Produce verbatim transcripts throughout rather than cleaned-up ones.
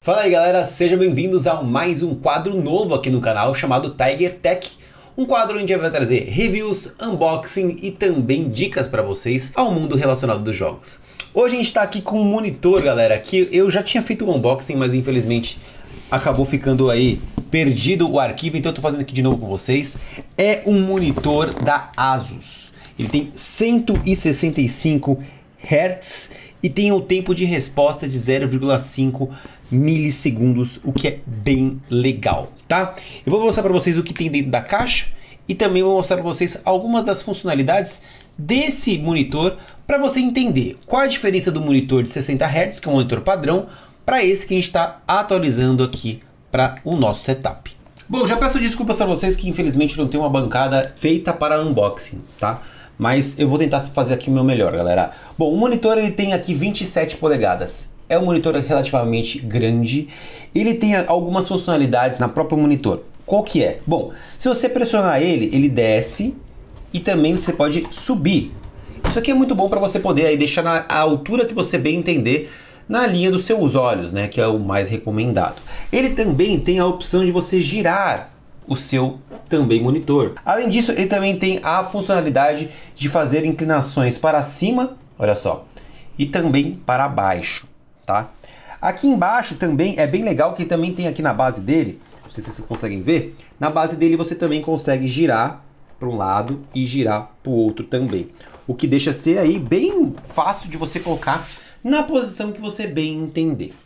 Fala aí galera, sejam bem-vindos a mais um quadro novo aqui no canal chamado Tiger Tech. Um quadro onde vai trazer reviews, unboxing e também dicas para vocês ao mundo relacionado dos jogos. Hoje a gente está aqui com um monitor, galera, que eu já tinha feito um unboxing, mas infelizmente acabou ficando aí perdido o arquivo, então eu tô fazendo aqui de novo com vocês. É um monitor da Asus. Ele tem cento e sessenta e cinco hertz e tem um tempo de resposta de zero vírgula cinco milissegundos, o que é bem legal, tá? Eu vou mostrar para vocês o que tem dentro da caixa e também vou mostrar para vocês algumas das funcionalidades desse monitor para você entender qual a diferença do monitor de sessenta hertz, que é um monitor padrão, para esse que a gente está atualizando aqui para o nosso setup. Bom, já peço desculpas para vocês que infelizmente não tem uma bancada feita para unboxing, tá? Mas eu vou tentar fazer aqui o meu melhor, galera. Bom, o monitor ele tem aqui vinte e sete polegadas. É um monitor relativamente grande. Ele tem algumas funcionalidades na própria monitor. Qual que é? Bom, se você pressionar ele, ele desce e também você pode subir. Isso aqui é muito bom para você poder aí deixar na altura que você bem entender, na linha dos seus olhos, né, que é o mais recomendado. Ele também tem a opção de você girar o seu também monitor. Além disso, ele também tem a funcionalidade de fazer inclinações para cima, olha só, e também para baixo, tá? Aqui embaixo também é bem legal que também tem aqui na base dele, não sei se vocês conseguem ver, na base dele você também consegue girar para um lado e girar para o outro também, o que deixa ser aí bem fácil de você colocar na posição que você bem entender.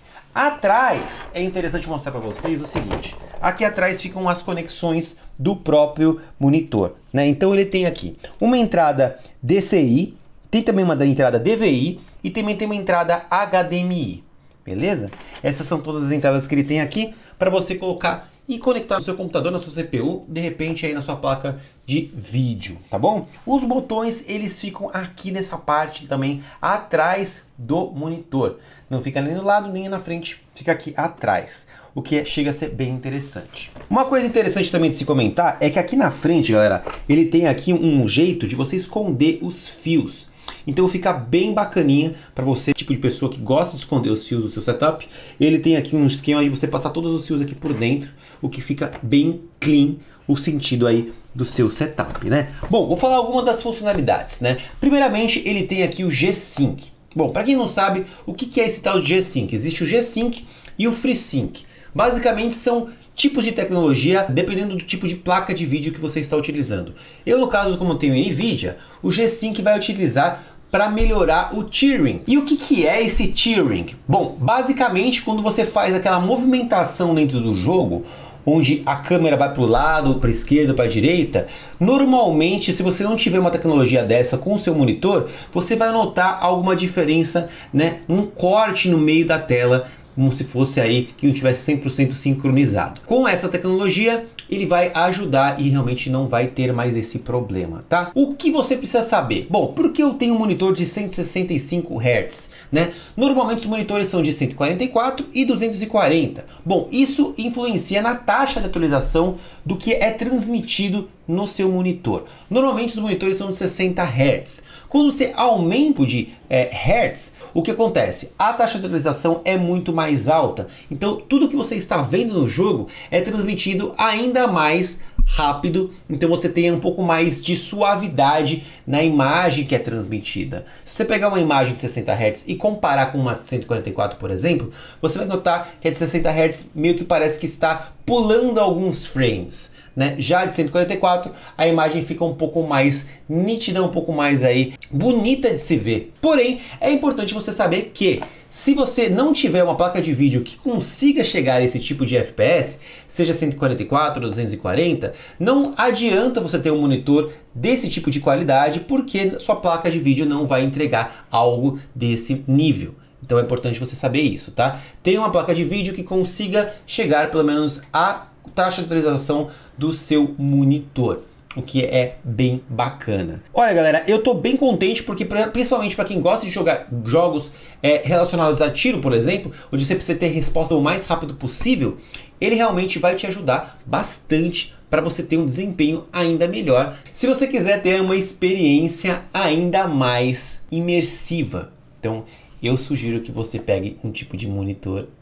Atrás é interessante mostrar para vocês o seguinte, aqui atrás ficam as conexões do próprio monitor, né? Então ele tem aqui uma entrada D C I, tem também uma entrada D V I e também tem uma entrada H D M I, beleza? Essas são todas as entradas que ele tem aqui para você colocar e conectar no seu computador, na sua C P U, de repente aí na sua placa de vídeo, tá bom? Os botões, eles ficam aqui nessa parte também, atrás do monitor. Não fica nem do lado, nem na frente, fica aqui atrás, o que é, chega a ser bem interessante. Uma coisa interessante também de se comentar é que aqui na frente, galera, ele tem aqui um jeito de você esconder os fios. Então fica bem bacaninha para você, tipo de pessoa que gosta de esconder os fios do seu setup. Ele tem aqui um esquema de você passar todos os fios aqui por dentro, o que fica bem clean o sentido aí do seu setup, né? Bom, vou falar algumas das funcionalidades, né? Primeiramente, ele tem aqui o G-Sync. Bom, para quem não sabe, o que é esse tal de G-Sync? Existe o G-Sync e o FreeSync. Basicamente são tipos de tecnologia dependendo do tipo de placa de vídeo que você está utilizando. Eu, no caso, como tenho NVIDIA, o G-Sync vai utilizar para melhorar o tearing. E o que, que é esse tearing? Bom, basicamente quando você faz aquela movimentação dentro do jogo, onde a câmera vai para o lado, para a esquerda, para a direita, normalmente se você não tiver uma tecnologia dessa com o seu monitor, você vai notar alguma diferença, né, um corte no meio da tela, como se fosse aí que não tivesse cem por cento sincronizado. Com essa tecnologia, ele vai ajudar e realmente não vai ter mais esse problema, tá? O que você precisa saber? Bom, porque eu tenho um monitor de cento e sessenta e cinco hertz, né? Normalmente os monitores são de cento e quarenta e quatro e duzentos e quarenta. Bom, isso influencia na taxa de atualização do que é transmitido no seu monitor. Normalmente os monitores são de sessenta hertz. Quando você aumenta de é, hertz, o que acontece? A taxa de atualização é muito mais alta. Então tudo que você está vendo no jogo é transmitido ainda mais rápido. Então você tem um pouco mais de suavidade na imagem que é transmitida. Se você pegar uma imagem de sessenta hertz e comparar com uma cento e quarenta e quatro, por exemplo, você vai notar que a de sessenta hertz meio que parece que está pulando alguns frames. Né? Já de cento e quarenta e quatro a imagem fica um pouco mais nítida, um pouco mais aí bonita de se ver. Porém, é importante você saber que se você não tiver uma placa de vídeo que consiga chegar a esse tipo de F P S, seja cento e quarenta e quatro ou duzentos e quarenta, não adianta você ter um monitor desse tipo de qualidade, porque sua placa de vídeo não vai entregar algo desse nível. Então é importante você saber isso, tá? Tenha uma placa de vídeo que consiga chegar pelo menos a taxa de atualização do seu monitor, o que é bem bacana. Olha galera, eu tô bem contente porque principalmente para quem gosta de jogar jogos é, relacionados a tiro, por exemplo, onde você precisa ter resposta o mais rápido possível, ele realmente vai te ajudar bastante para você ter um desempenho ainda melhor, se você quiser ter uma experiência ainda mais imersiva. Então eu sugiro que você pegue um tipo de monitor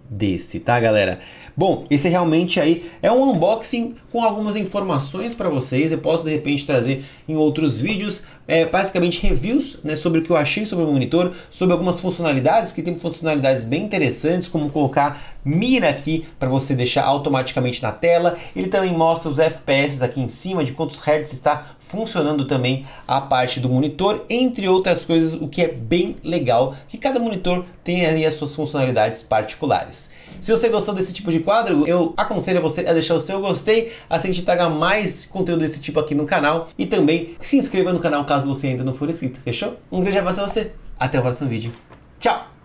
desse, tá, galera? Bom, esse realmente aí é um unboxing com algumas informações para vocês. Eu posso de repente trazer em outros vídeos, é, basicamente reviews, né, sobre o que eu achei sobre o monitor, sobre algumas funcionalidades que tem funcionalidades bem interessantes, como colocar mira aqui para você deixar automaticamente na tela. Ele também mostra os F P S aqui em cima, de quantos hertz está funcionando também a parte do monitor, entre outras coisas, o que é bem legal, que cada monitor tem aí as suas funcionalidades particulares. Se você gostou desse tipo de quadro, eu aconselho você a deixar o seu gostei, assim a gente traga mais conteúdo desse tipo aqui no canal, e também se inscreva no canal caso você ainda não for inscrito, fechou? Um grande abraço a você, até o próximo vídeo, tchau!